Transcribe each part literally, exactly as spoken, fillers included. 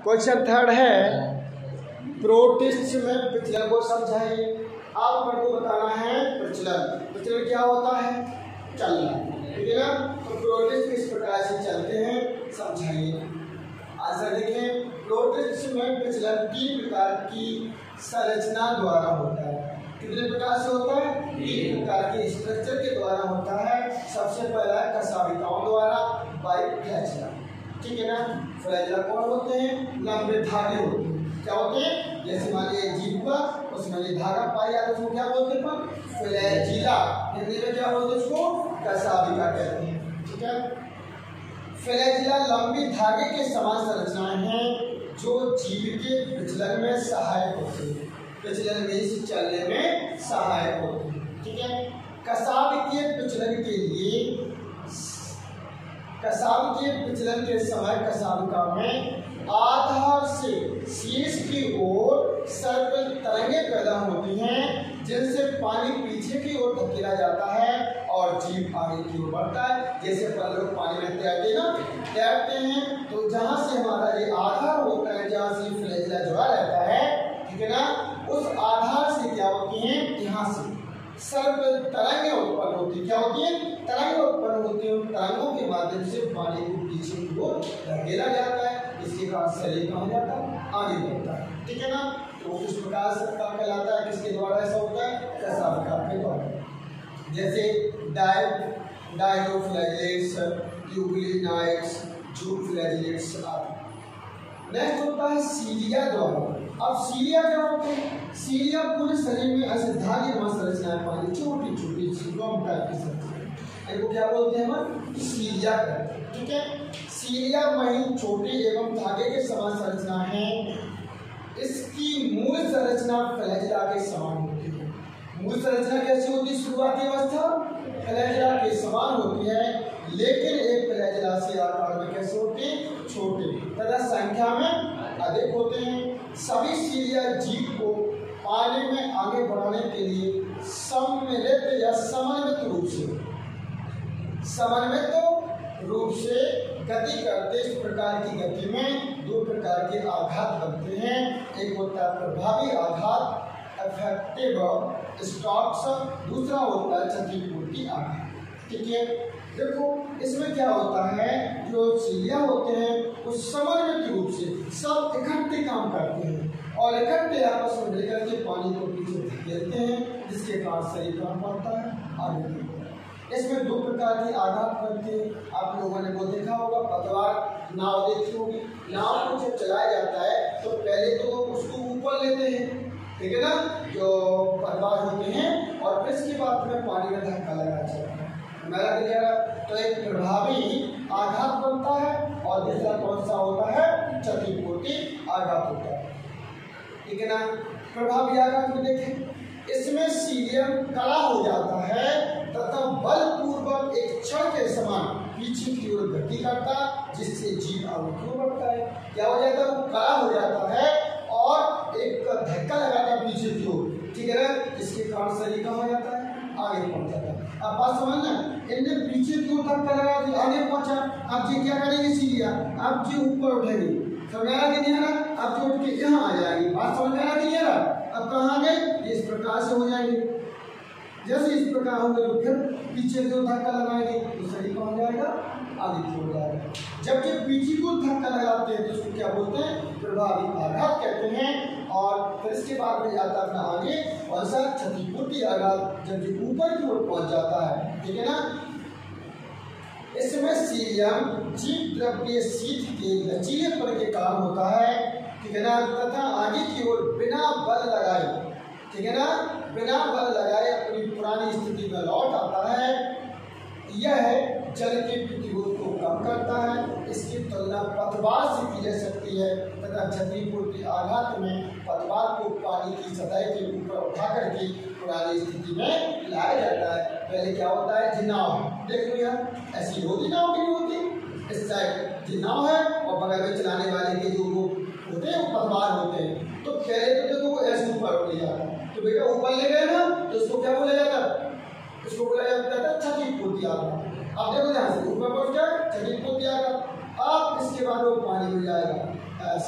Question third है protist में प्रचलन को समझाइए। आप मेरे को बताना है प्रचलन। प्रचलन क्या होता है? चलना, ठीक है ना। तो प्रोटिस्ट किस प्रकार से चलते हैं समझाइए। आंसर देखें, प्रोटिस्ट में प्रचलन तीन प्रकार की संरचना द्वारा होता है। कितने प्रकार से होता है? तीन प्रकार के स्ट्रक्चर के द्वारा होता है। सबसे पहला है कसाविकाओं द्वारा बाई फ्लैचला, ठीक है ना। फ्लैचला कौन होते हैं? लंबे धागे होते हैं। क्या होते हैं? जैसे मान लीजिए जीप हुआ, उसमें ये धागा पाया तो उसको क्या बोलते हैं? फ्लैजिला। हिंदी में क्या बोलते हैं उसको? कसाविका कहते हैं, ठीक है। फ्लैजिला लंबी धागे के समान संरचनाएं हैं जो जीव के प्रचलन में सहायक होते हैं। प्रचलन में चलने में सहायक होते हैं, ठीक है। कसाविकीय प्रचलन के लिए कसाविकीय प्रचलन के समय कसाविका में आधार से शीर्ष की ओर सर्पिल तरंगे पैदा होती हैं जिनसे पानी पीछे की ओर धकेला जाता है और जीव आगे की ओर बढ़ता है। जैसे पर लोग पानी में तैरते हैं ना, तैरते हैं तो जहां से हमारा ये आधार होता है, जहां से फ्लैजिला जुड़ा रहता है, ठीक है ना, उस आधार से क्या होती है? यहाँ से सर्पिल तरंगे उत्पन्न होती है। क्या होती है? तरंगे उत्पन्न होती है। तरंगों के माध्यम से पानी को पीछे की ओर धकेला जाता है। इसके बाद शरीर कहाँ जाता है? आगे बढ़ता है, ठीक है ना। तो किस प्रकार से काम कहलाता है? किसके द्वारा ऐसा होता है? कसाविका के द्वारा। जैसे डाय डायनोफ्लैजिलेट्स, यूग्लिनाइट्स, जूफ्लैजिलेट्स आदि। नेक्स्ट होता है सीलिया द्वारा। अब सीलिया क्या होते हैं? सीलिया पूरे शरीर में ऐसे धागेनुमा संरचनाएं पानी छोटी छोटी सिंड्रोम टाइप की संरचनाएं, इनको क्या बोलते हैं हम? सीलिया कहते हैं, ठीक है। सीलिया महीन छोटी एवं धागे के समान संरचना है। इसकी मूल संरचना फ्लैजिला के समान होती है। मूल संरचना कैसी होती है? शुरुआती अवस्था फ्लैजिला के समान होती है, लेकिन एक फ्लैजिला से आकार में कैसे होते हैं? छोटे तथा संख्या में अधिक होते हैं। सभी सीलिया जीव को पानी में आगे बढ़ाने के लिए सम्मिलित या समन्वित रूप से समन्वित रूप से गति करते। इस प्रकार की गति में दो प्रकार के आघात बनते हैं। एक होता है प्रभावी आघात इफेक्टिव स्टॉक्स, दूसरा होता है क्षतिपूर्ति आघात, ठीक है। देखो इसमें क्या होता है, जो सीलिया होते हैं वो समन्वित रूप से सब इकट्ठे काम करते हैं और इकट्ठे आपस में मिलकर के पानी को पीछे धकेलते हैं, जिसके कारण शरीर कहाँ बढ़ता है? आगे बढ़ता है। इसमें दो प्रकार के आघात बनते हैं। आप लोगों ने वो देखा होगा, पतवार नाव देखी होगी। नाव को जब चलाया जाता है तो पहले तो उसको ऊपर लेते हैं, ठीक है ना, जो पतवार होते हैं, और फिर इसके बाद में पानी में धक्का लगाया जाता है। मेरा क्लियर? तो एक प्रभावी आघात बनता है और दूसरा कौन सा होता है? क्षतिपूर्ति आघात होता है, ठीक है ना। प्रभावी आघात में देखें, इसमें सीलियम कड़ा हो जाता है तथा बलपूर्वक एक क्षण के समान पीछे की ओर गति करता, जिससे जीव आगे की ओर बढ़ता है। क्या हो जाता है? वो कड़ा हो जाता है और एक धक्का लगाता है पीछे की ओर, ठीक है ना, जिसके कारण शरीर कहाँ हो जाता है? आगे पहुंच जाता है। अब बात समझना, इनने पीछे की ओर धक्का लगा दिया, आगे पहुंचा। अब जी क्या करेंगे? सीलिया अब जी ऊपर उठेंगे, समझ आ रहा कि नहीं आ रहा? अब जो उठ के यहाँ आ जाएंगे। बात समझ आ रहा कि नहीं आ रहा? अब कहाँ गए? इस प्रकार से हो जाएंगे। जैसे इस प्रकार होंगे तो फिर पीछे की ओर धक्का लगाएंगे तो शरीर कहाँ जाएगा? आगे की ओर जाएगा। जब जब पीछे की ओर धक्का लगाते हैं तो उसको क्या बोलते हैं? प्रभावी आघात कहते हैं। और फिर इसके बाद में जाता है अपना आगे और सा क्षतिपूर्ति आघात, जब ये ऊपर की ओर पहुंच जाता है, ठीक है ना। इसमें सीलियम जीव द्रव्य शीत के लचीलेपन के कारण होता है, ठीक है ना, तथा आगे की ओर बिना बल लगाए, ठीक है ना, बिना बल लगाए अपनी पुरानी स्थिति में लौट आता है। यह जल के प्रतिरोध को कम करता है। इसकी तुलना पतवार से की जा सकती है तथा क्षतिपूर्ति आघात में पतवार को पानी की सतह के ऊपर उठा करके पुरानी स्थिति में लाया जाता है। पहले क्या होता है? जी नाव देख लो यार, ऐसी होती नाव की नहीं होती? इस साइड जी नाव है और बगल में चलाने वाले के जो होते हैं वो पतवार होते हैं। तो पहले तो देखो वो ऐसे ऊपर ले जाता है, तो बेटा ऊपर ले गए ना तो उसको क्या बोला जाता है? इसको बोला जाता है क्षतिपूर्ति आघात। अब देखो ध्यान से, ऊपर पहुंच गया, क्षतिपूर्ति आघात। अब इसके बाद वो पानी में जाएगा ऐसा।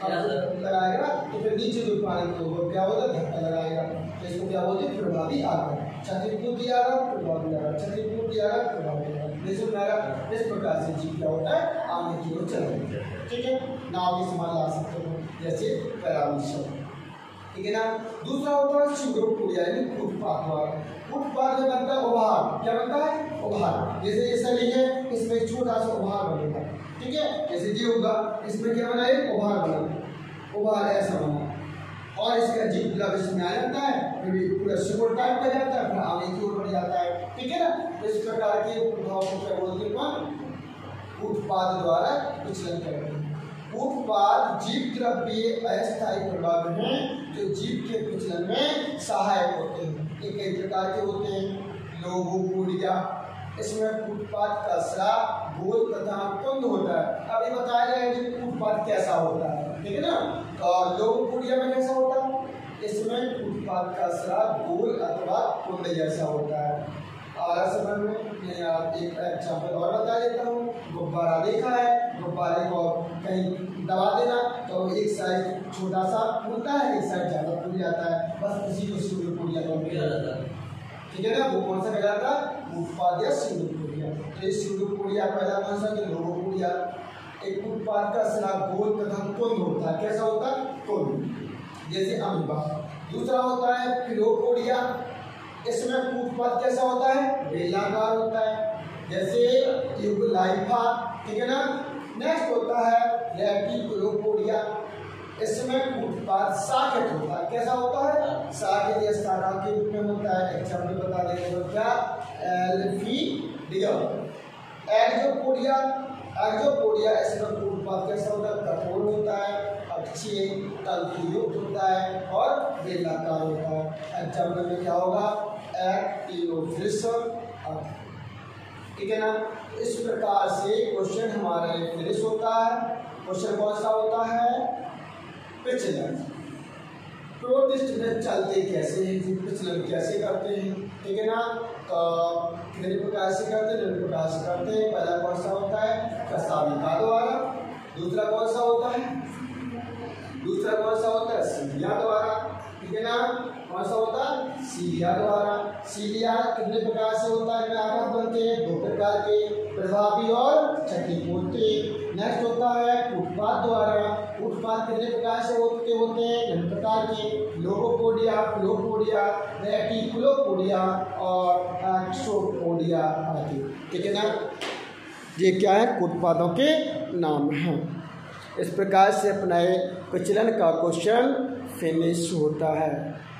लगाएगा तो फिर नीचे जो पानी को क्या होता है धक्का लगाएगा, तो इसको क्या बोलते हैं प्रभावी आघात। क्षतिपूर्ति आघात, प्रभावी आघात, क्षतिपूर्ति आघात, प्रभावी आघात। इस प्रकार से जीव क्या होता है आगे की ओर चलता है। ठीक है, नाव की समान ला सकते हो जैसे पैरामीशन। ठीक है ना। दूसरा होता है शिवरूप यानी फुटपाथ द्वारा। फुटपाथ में बनता है उभार। क्या बनता है उभार। जैसे ये सली है इसमें एक छोटा सा उभार बनेगा। ठीक है, जैसे ये होगा इसमें क्या बना है उभार बना, उभार ऐसा बना और इसका जीव मतलब इसमें आ जाता है, फिर पूरा शिकोड़ टाइप का जाता है, फिर आगे की ओर बढ़ जाता है। ठीक है ना। इस प्रकार के प्रभाव को क्या बोलते हैं फुटपाथ द्वारा विचलन करते हैं। फुटपाथ जीव द्रव्य अस्थायी प्रभाव हैं जो जीव के विचलन में सहायक होते हैं। ये कई प्रकार के होते हैं। लोगोपोडिया, इसमें फुटपाथ का स्राव गोल तथा कुंद होता है। अभी बताया जाए कि फुटपाथ कैसा होता है। ठीक है ना। और लोगोपोडिया में कैसा होता है, इसमें फुटपाथ का स्राव गोल अथवा कुंद जैसा होता है। और समय में मैं आप एक एग्जाम्पल और बता देता हूँ। गुब्बारा देखा है, गुब्बारे को कहीं दबा देना तो एक साइड छोटा सा फूलता है, एक साइड ज्यादा फूल जाता है, बस उसी को शिवरूपोडिया कहलाता है। ठीक है ना। वो कौन सा कहलाता है फुटपाथ या शिवरूपोडिया। तो इस शिवरूपोडिया पहला कौन सा कि लोगोपोडिया। एक फुटपाथ का स्राव गोल तथा कुंद होता है। कैसा होता है कुंद जैसे अमीबा। दूसरा होता है फिलोपोडिया, इसमें फुटपाथ कैसा होता है बेलाकार होता है जैसे युगलाइफा। ठीक है ना। नेक्स्ट होता है रेटिकुलोपोडिया, इसमें फुटपाथ साकेट होता है। कैसा होता है साकेट या शाखा के रूप में होता है। एग्जाम्पल बता देंगे तो क्या एल्फीडिया। एक्सोपोडिया, एक्सोपोडिया इसमें फुटपाथ कैसा होता है कठोर होता है, अच्छे तंतुयुक्त होता है और बेलाकार होता है। एग्जाम्पल में क्या होगा एक्टिनोफिलिस। ठीक है ना। इस प्रकार से क्वेश्चन हमारे फिनिश होता है। क्वेश्चन कौन सा होता है विचलन। प्रोटिस्ट में चलते कैसे हैं, विचलन कैसे करते हैं। ठीक है ना। तो कितने प्रकार से करते हैं, निम्न प्रकार से करते हैं। पहला कौन सा होता है कसाविका द्वारा, दूसरा कौन सा होता है दूसरा कौन सा होता है सीलिया द्वारा। ठीक है ना। कौन सा होता है सीलिया द्वारा। सीलिया कितने प्रकार से होता है आघात बनते हैं दो प्रकार के, प्रभावी और क्षतिपूर्ति। नेक्स्ट होता है फुटपाथ द्वारा। फुटपाथ कितने प्रकार से होते होते हैं निम्न प्रकार के, लोगोपोडिया, फिलोपोडिया, रेटिकुलोपोडिया और एक्सोपोडिया आदि। ठीक है ना। ये क्या है फुटपाथों के नाम हैं। इस प्रकार से अपना विचलन का क्वेश्चन फिनिश होता है।